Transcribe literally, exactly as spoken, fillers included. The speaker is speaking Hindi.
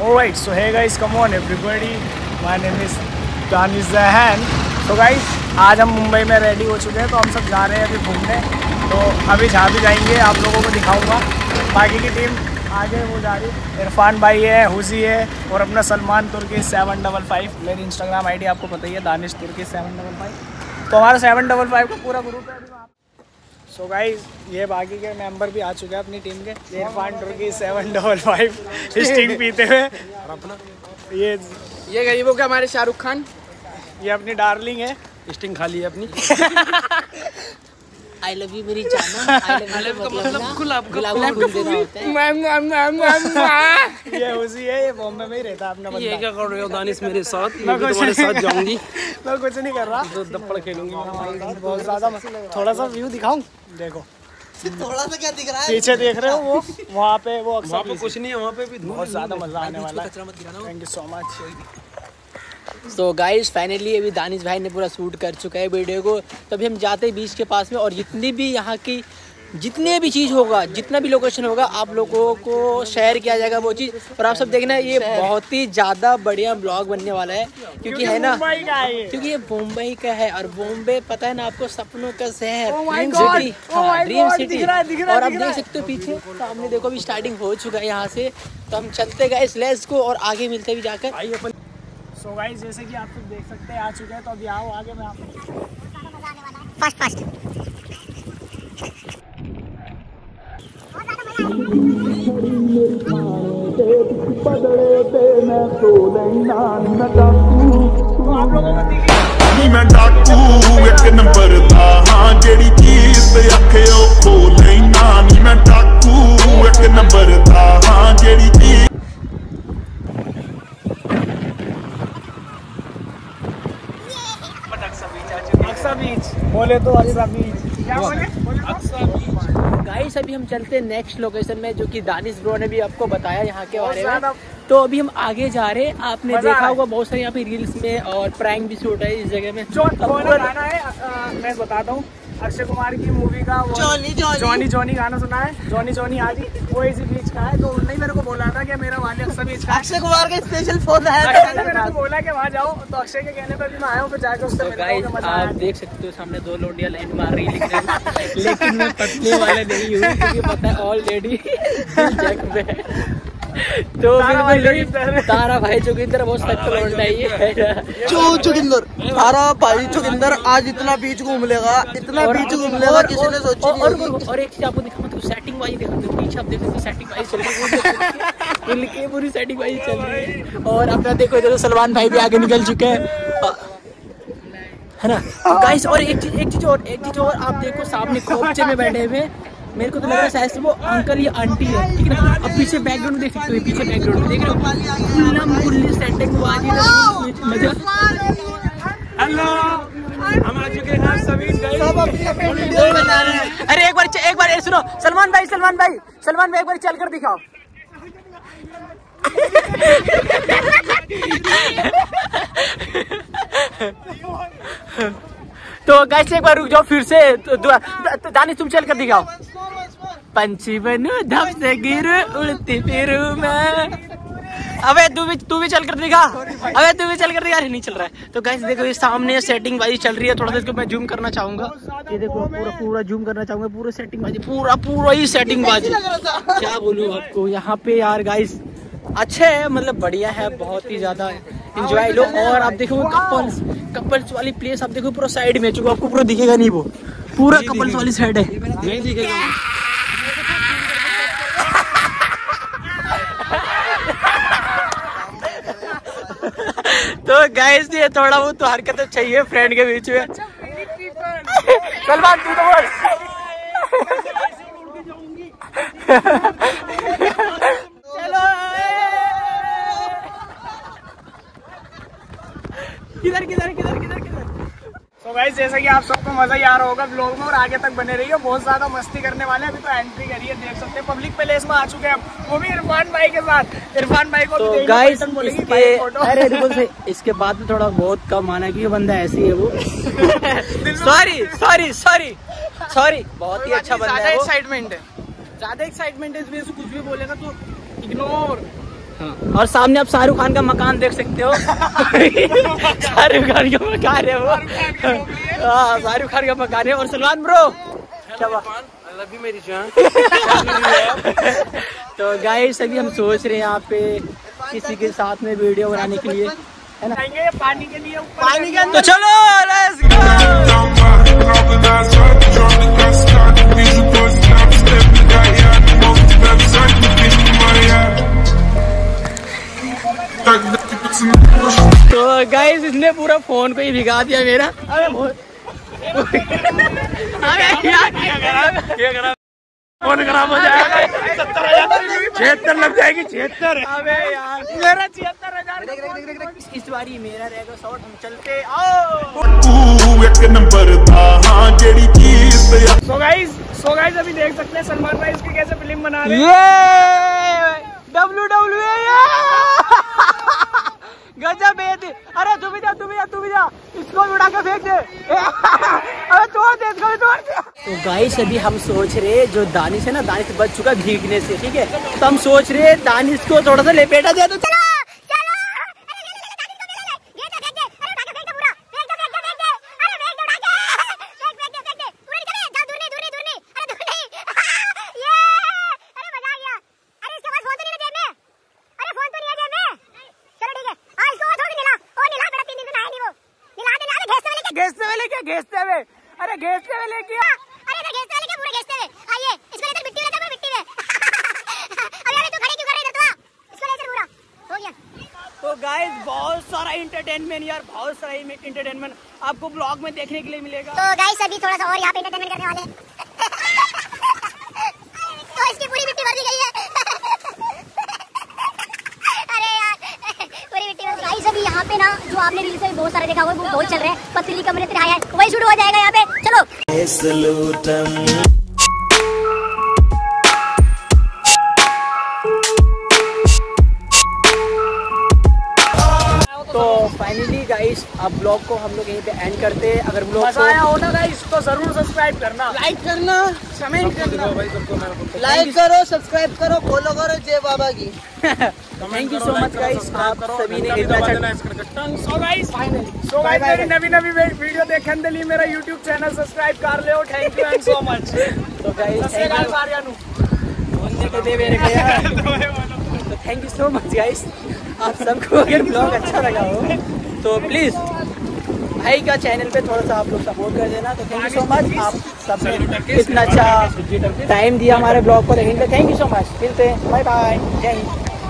Alright, so hey guys, come on everybody. My name is Danish Zahan. So guys, आज हम मुंबई में रेडी हो चुके हैं, तो हम सब जा रहे हैं अभी घूमने। तो अभी जहाँ भी जाएंगे आप लोगों को दिखाऊंगा। बाकी की टीम आगे वो जा रही, इरफान भाई है, हुसी है और अपना Salman Turki seven double five. मेरी इंस्टाग्राम आई डी आपको पता ही है, Danish Turki seven double five. तो हमारा सेवन डबल फाइव का पूरा ग्रुप है। सो गाइस, ये बाकी के मेंबर भी आ चुके हैं अपनी टीम के। Irfan Turki seven double five Sting पीते हुए, और अपना ये ये गरीबों का हमारे शाहरुख खान, ये अपनी डार्लिंग है, स्टिंग खा ली है अपनी। आई लव यू मेरी जाना। आई लव यू मतलब गुलाब गुलाब फूल देना होता है। ये उसी है, ये बॉम्बे में ही रहता है अपना बंदा। ये क्या कर रहे हो दानिश मेरे साथ? मैं भी तुम्हारे साथ जाऊंगी। मैं कुछ नहीं कर रहा, तो दप्पड़ खेलूंगी बहुत ज्यादा। थोड़ा सा व्यू दिखाऊं, देखो थोड़ा सा क्या दिख रहा है? पीछे देख रहे हो वो, वहाँ पे वो वहाँ पे कुछ नहीं है, वहाँ पे भी बहुत ज्यादा मजा आने वाला है। Thank you so much. तो गाइस फाइनली अभी दानिश भाई ने पूरा शूट कर चुका है वीडियो को। तभी हम जाते हैं बीच के पास में, और जितनी भी यहाँ की जितने भी चीज़ होगा, जितना भी लोकेशन होगा, आप लोगों को शेयर किया जाएगा वो चीज़। और आप सब देखना, ये बहुत ही ज़्यादा बढ़िया ब्लॉग बनने वाला है, क्योंकि है ना, क्योंकि ये मुंबई का है। और बॉम्बे पता है ना आपको, सपनों का शहर, ड्रीम सिटी, हाँ ड्रीम सिटी। और आप देख सकते हो पीछे सामने, देखो अभी स्टार्टिंग हो चुका है यहाँ से। तो हम चलते गए इस लेस को, और आगे मिलते भी जाकर। आइए अपन। सो गाइस, जैसे कि आप सब देख सकते हैं आ चुके हैं, तो अभी आओ आगे में आपको फास्ट फास्ट आप लोगों को दिखे मैं डाकू एक नंबर दा हां जेड़ी चीज ते आखे ओ खो लेना नी। मैं डाकू एक नंबर दा हां जेड़ी चीज। अक्सा बीच बोले तो, अक्सा बीच क्या बोले? गाइस अभी हम चलते हैं नेक्स्ट लोकेशन में, जो कि दानिश ब्रो ने भी आपको बताया यहाँ के बारे में। तो अभी हम आगे जा रहे हैं। आपने देखा होगा बहुत सारे यहाँ पे रील्स में, और प्रैंक भी शूट है इस जगह में। जो गाना है, आ, मैं बताता हूँ, अक्षय कुमार की मूवी का वो जॉनी जॉनी जॉनी जॉनी गाना सुना है, जॉनी जॉनी आज ही वो इसी बीच का है। तो उन्होंने मेरे को बोला था कि मेरा वाले अक्सर बीच का, अक्षय कुमार का स्पेशल फोन है। अक्षय ने मेरे को बोला कि वहाँ जाओ, तो अक्षय के कहने पर भी मैं आया हूँ, फिर जाकर उससे गाइस आप देख सकते हो सामने दो लोडिया लाइन मार रही है, लेकिन मैं पटने वाला नहीं हूँ, क्योंकि पता है ऑलरेडी तो बिल्कुल तारा भाई जोगिंदर बहुत सख्त लौंडा है। चो जोगिंदर, तारा भाई जोगिंदर आज इतना बीच घूम लेगा, इतना बीच घूम लेगा किसी ने सोची नहीं और, होगी। और एक चीज आपको दिखाऊं, तो सेटिंग वाइज देखो, पीछे आप देखो सेटिंग वाइज चल रही है, पूरी सेटिंग वाइज चल रही है। और अपना देखो इधर सलमान भाई भी आगे निकल चुके हैं, है ना गाइस। और एक चीज एक चीज और एक चीज और आप देखो, सामने खोपचे में बैठे हुए, मेरे को तो लग रहा है शायद से वो अंकल या आंटी है, ठीक है ना। अब पीछे बैकग्राउंड में देख सकते हो, पीछे बैकग्राउंड में देख रहे हो, खुल्लम खुल्ली सेटिंग वाली मजा। हेलो, हम आ चुके हैं सभी बना रहे हैं। अरे एक बार एक बार सुनो, सलमान भाई सलमान भाई सलमान भाई एक बार चल कर दिखाओ। तो गाइस एक बार रुक जाओ फिर से, तो दानिश तुम चल कर दिखाओ। पंछी बनू धप से गिरू उड़ती फिरू मैं। अबे तू भी तू भी चल कर दिखा, अबे तू भी चल कर दिखा। नहीं चल रहा है। तो गाइस देखो ये सामने सेटिंग बाजी चल रही है, थोड़ा सा इसको मैं जूम करना चाहूंगा। ये देखो पूरा पूरा जूम करना चाहूंगा, पूरा सेटिंग बाजी, पूरा पूरा ही सेटिंग बाजी। क्या बोलूं आपको, यहाँ पे यार गाइस अच्छे है, मतलब बढ़िया है, बहुत ही ज्यादा एंजॉय लो। और आप देखो कपल्स कपल्स वाली प्लेस, आप देखो पूरा साइड में, चूंकि आपको पूरा दिखेगा नहीं, वो पूरा कपल्स वाली साइड है, नहीं दिखेगा। तो गाइस ये थोड़ा बहुत तो हरकत चाहिए फ्रेंड के बीच में। सलमान तू तो बोल। चलो किधर किधर किधर किधर किधर। तो गाइस जैसा कि आप सबको मजा ही आ रहा होगा ब्लॉग में, और आगे तक बने रहिए, बहुत ज्यादा मस्ती करने वाले हैं। अभी तो एंट्री करी है, देख सकते हैं पब्लिक प्लेस में आ चुके हैं, वो भी इरफान भाई के साथ। इरफान भाई को तो गाइस इसके अरे देखो इसके बाद में थोड़ा बहुत कम आना, क्योंकि बंदा ऐसी है वो। सॉरी सॉरी सॉरी सॉरी बहुत ही अच्छा बंदा है, एक्साइटमेंट है, ज्यादा एक्साइटमेंट है, इसमें कुछ भी बोलेगा तो इग्नोर। और सामने आप शाहरुख खान का मकान देख सकते हो। शाहरुख खान का मकान है वो। हाँ शाहरुख खान का मकान है। और सलमान ब्रो क्या बात मेरी जान। तो गाइस अभी हम सोच रहे हैं यहाँ पे किसी के साथ में वीडियो बनाने के लिए, है ना? पानी के लिए पानी के अंदर। तो चलो लेट्स गो। तो गाइस इसने पूरा फोन को ही भिगा दिया मेरा। अबे फोन खराब हो जाएगा। छिहत्तर लग जाएगी। छिहत्तर। अबे यार मेरा छिहत्तर हजार इस बारी मेरा रहेगा शॉट। हम चलते आओ। तू एक नंबर दा हां जेड़ी चीज ते सो गाइस सो गाइस अभी देख सकते हैं सलमान भाई इसकी कैसे फिल्म बना रहे हैं। ये डब्ल्यू डब्ल्यू ए गजब है। अरे तू भी जा तू भी जा तू भी जा इसको उड़ा के फेंक दे। अरे तोड़ दे इसको तोड़ दे। तो गाइस अभी हम सोच रहे जो दानिश है ना, दानिश बच चुका भीगने से, ठीक है? तो हम सोच रहे दानिश को थोड़ा सा लेपेटा दे। तो चलो घेसते हुए लेके घेसते हुए। अरे घेसते हुए लेके अरे इधर घेसते वाले क्या पूरे घेसते हुए। आइए इसको इधर मिट्टी में मिट्टी में। अब यार तू खड़े क्यों कर रहा है? इधर तो इसको ले इधर पूरा हो गया। तो गाइस बहुत सारा एंटरटेनमेंट यार, बहुत सारा एंटरटेनमेंट आपको ब्लॉग में देखने के लिए मिलेगा। तो गाइस अभी थोड़ा सा और यहाँ पे एंटरटेनमेंट करने वाले हैं। तो इसकी पूरी मिट्टी भर दी गई है। अरे यार पूरी मिट्टी भर दी। गाइस अभी यहाँ पे ना जो आपने रील्स में बहुत सारे देखा होगा वो बहुत चल रहे हैं। पथरीली कमरे तेरे आया है वही शुरू हो जाएगा यहाँ पे। चलो तो फाइनली गाइस अब ब्लॉग को हम लोग यहीं पे एंड करते हैं। अगर ब्लॉग मजा आया हो ना गाइस तो जरूर सब्सक्राइब करना, लाइक करना, कमेंट करना, लाइक करो, सब्सक्राइब करो, फॉलो करो। जय बाबा की। Thank you so much guys, आप सभी ने इतना अच्छा। सो गाइस सो गाइस मेरी नवी नवी वीडियो देखने के लिए मेरा यूट्यूब चैनल सब्सक्राइब कर लियो। Thank you and so much. तो guys thank you so much guys. आप सबको अगर ब्लॉग अच्छा लगा हो तो प्लीज भाई का चैनल पे थोड़ा सा आप लोग सपोर्ट कर देना। तो थैंक यू सो मच, आप सबने इतना अच्छा टाइम दिया हमारे ब्लॉग को देखने के लिए। Thank you so much. मिलते हैं, बाय बाय, जय हिंद।